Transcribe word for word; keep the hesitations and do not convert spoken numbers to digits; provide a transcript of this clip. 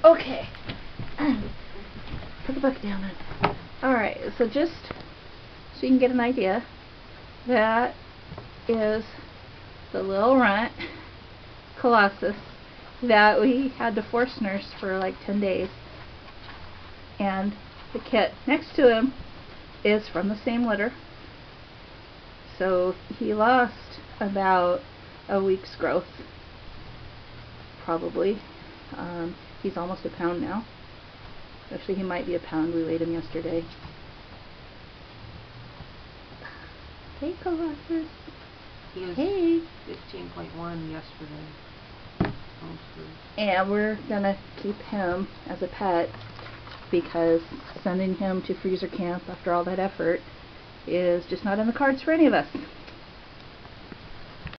Okay. Put the bucket down then. Alright, so just so you can get an idea, that is the little runt, Colossus, that we had to force nurse for like ten days. And the kit next to him is from the same litter. So he lost about a week's growth, probably. Um, he's almost a pound now. Actually, he might be a pound. We weighed him yesterday. Hey, Colossus. He was hey. fifteen point one yesterday. And we're gonna keep him as a pet because sending him to freezer camp after all that effort is just not in the cards for any of us.